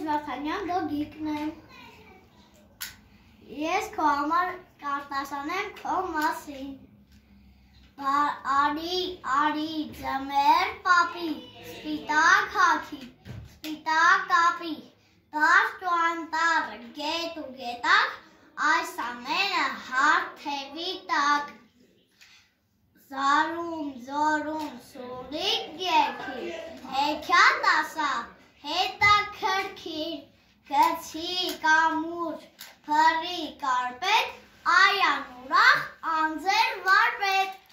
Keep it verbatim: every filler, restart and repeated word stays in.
Վարդանյան Գոգիկն եմ։ Ես քո համար կարտասանեմ քո մասին։ Արի, արի, ձմեր պապի, սպիտակ հագի, սպիտակ կապի, դաշտ ու անտառ, գետ ու գետակ, այս ամենը հարթևի տակ։ Զարում, զորում, սուրիկ գեքի, հեքիաթ ասա, հետաքրքիր, գցի կամուր, փռի կարպետ, այան ուրախ, անձեր վարպետ։